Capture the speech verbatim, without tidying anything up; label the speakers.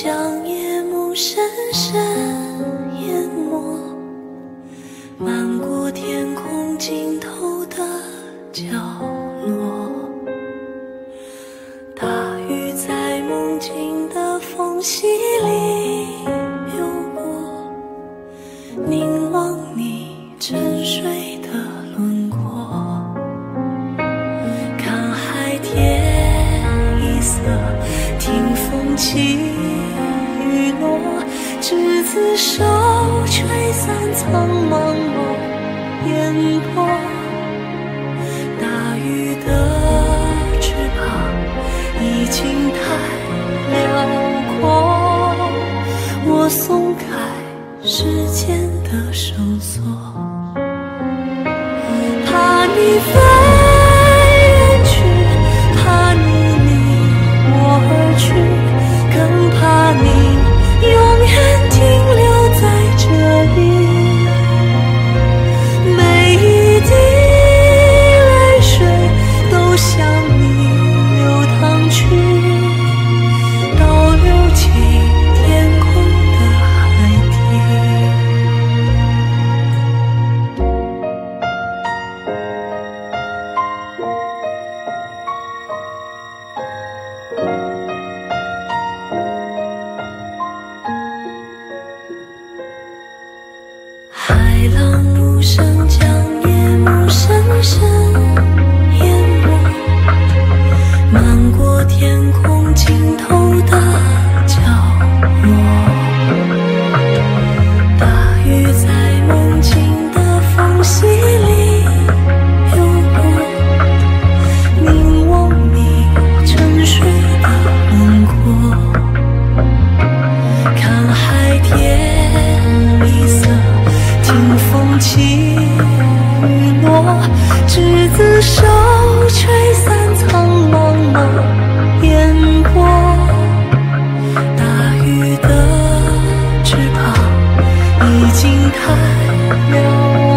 Speaker 1: 将夜幕深深淹没，漫过天空尽头的角落。大雨在梦境的缝隙里流过，凝望你沉睡的轮廓，看海天一色，听风起雨落，执子手，吹散苍茫落烟波。大雨的翅膀已经太辽阔，我松开时间的绳索，怕你飞远去，怕你离我而去，更怕你永远停留在这里。每一滴泪水都向你流淌去，倒流进天空的海底。海浪无声将夜幕深深淹没，漫过天空尽头的角落。大雨在梦境的缝隙里流过，凝望你沉睡的轮廓，看海天一色，听风起雨落，执子手，吹散苍茫落烟波。大雨的翅膀已经太辽